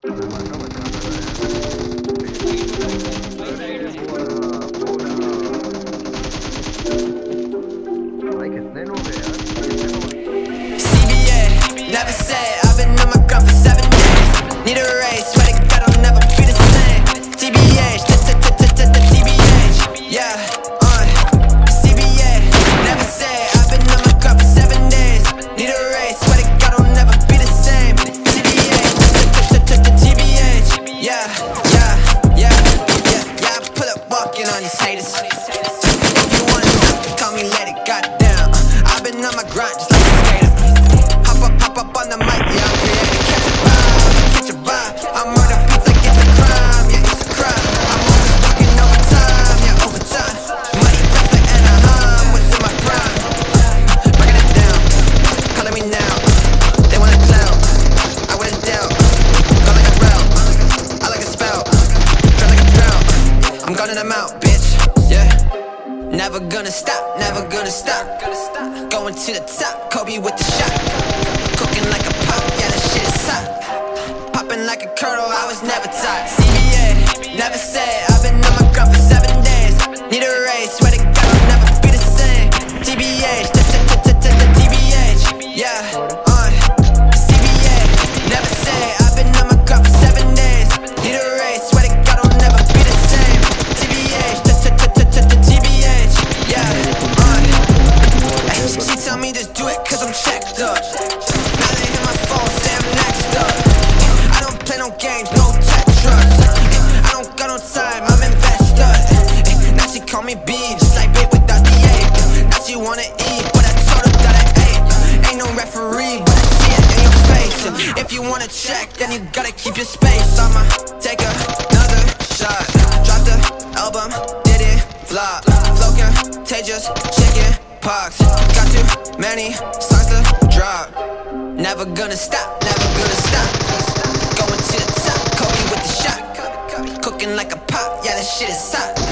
धमाका मचा रहा भाई कितने लोग हैं यार कितने लोग CBA, never say I've been on my grind for 7 days. Need a raise, swear to God I'll never be the same. TBH, TBH, yeah, CBA, never say I've been on my grind for 7 days. Need a raise, swear to God I'll never be the same. TBH, TBH, yeah, I pull up walking on these haters. If you wanna stop, call me let it goddamn. I've been on my grind just like a skater. Hop up on the mic, yeah, I'm creating. Catch a vibe, I'm murder beats like it's a crime, yeah, it's a crime. I'm always working overtime, yeah, overtime. Money talks like Anaheim, what's in my prime? Breaking it down, calling me now. They want a clout, I wouldn't doubt. Go like a route, I like a spout. Try like a drought, I'm gunning them out, bitch, yeah. Never gonna stop, never gonna stop. Going to the top, Kobe with the shot. Cooking like a pop, yeah, that shit is hot. Popping like a kernel, I was never taught. CBA, never say I've been on my grind for 7 days. Need a raise, swear to God I'll never be the same. TBH, TBH, yeah, CBA, never say I've been on my grind for 7 days. Need a raise, swear to God I'll never be the same. TBH, TBH, yeah, she tell me just do it cause I'm checked up. Now they hit my phone, say I'm next up. I don't play no games, no Tetris. I don't got no time, I'm invested. Now she call me B, just like babe without the A. Now she wanna eat, but I told her that I ate. Ain't no referee, but I see it in your face. If you wanna check, then you gotta keep your space. I'ma take another shot. Drop the album, did it flop. Flow contagious, chicken pox. Got too many songs to drop. Never gonna stop, never gonna stop. Going to the top, Kobe with the shot. Cooking like a pop, yeah, that shit is hot.